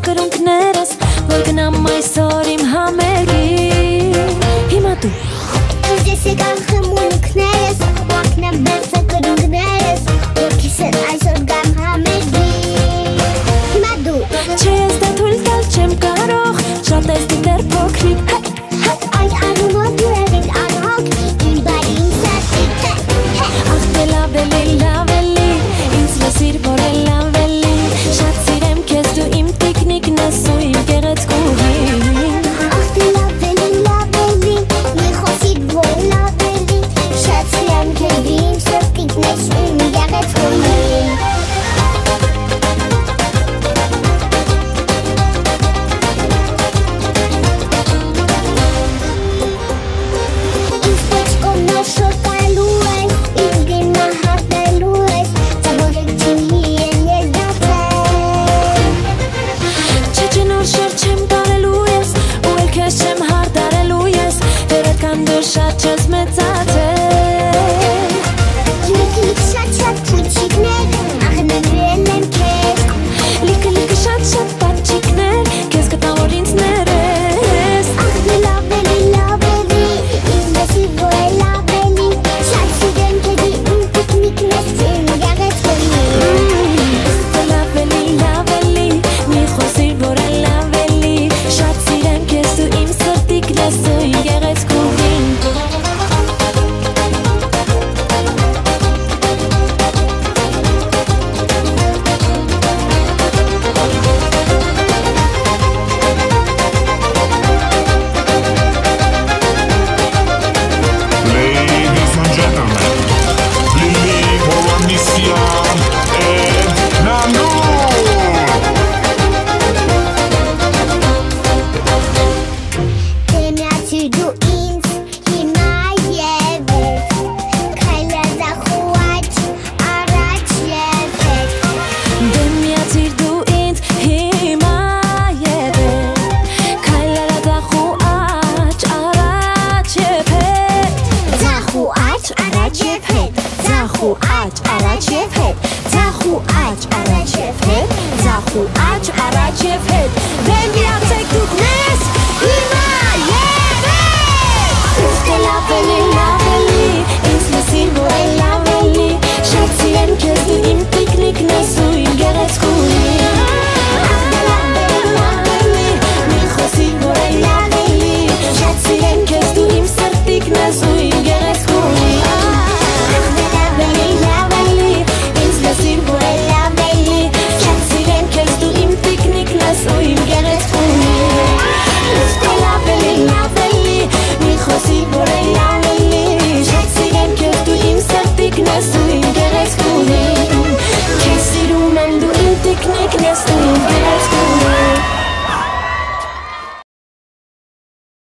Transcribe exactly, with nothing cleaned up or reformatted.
կրունկներս, որ գնամ այսօր իմ համերգին։ Հիմա դու Ինձ ես եկան խմունքներս, ու ակնեմ բերձը կրունկներս, որ քեզ հետ այսօր գամ համերգին։ Հիմա դու Չէ ես դա թույլ տալ չեմ կարող, շատ ես դու դեռ փոքրիկ։ Այդ անունով դու ես ինձ անհոգ, իմ բարին սատիկ։ Ախ դե լավ էլի, լավ էլի, ինձ լսիր որ է լավ էլի, շատ սիրեմ քեզ դու իմ տիկնիկն ես ու իմ գեղեցկուհին։ Ախ դե լավ էլի, լավ էլի, մի խոսիր որ լավ էլի, շատ սիրեմ քեզ դու իմ սրտիկն ես ու իմ գեղեցկուհին։ Շատ չես մեծացել